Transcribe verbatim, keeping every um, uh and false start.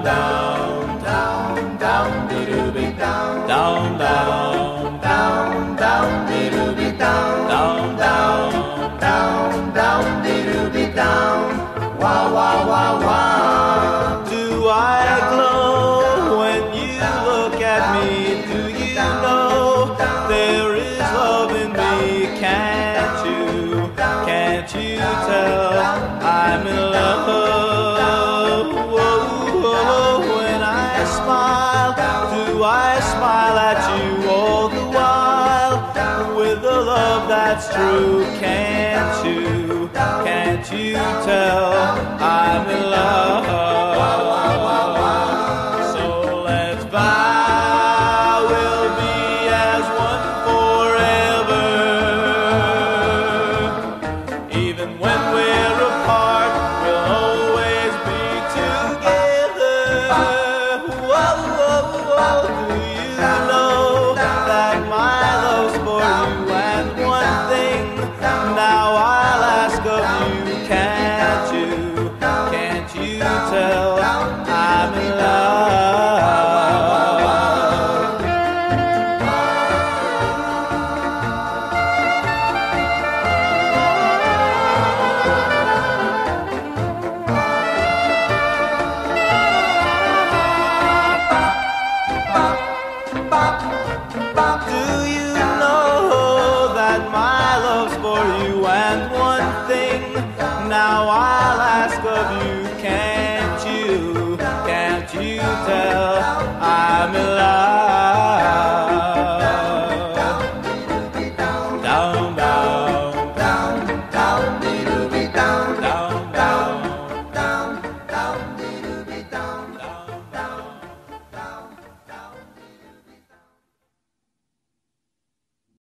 down, down, down, dee-doo-be, down, down, down, down, down, dee-doo-be, down, down, down, down, down, dee-doo-be, down. Wow, wow, wow, wow. Do I glow when you look at me? Do you know there is love in me? Can't you, can't you tell I'm in love? When I smile, do I smile at you all the while with a love that's true? Can't you, can't you tell I'm in love? So let's vow we'll be as one forever. Even when we're apart, we'll always be together. Whoa, whoa, whoa. Do you know that my love's for you? And one thing now I'll ask of you, can't you, can't you tell I'm in love? Do you know that my love's for you? And one thing now I'll ask of you,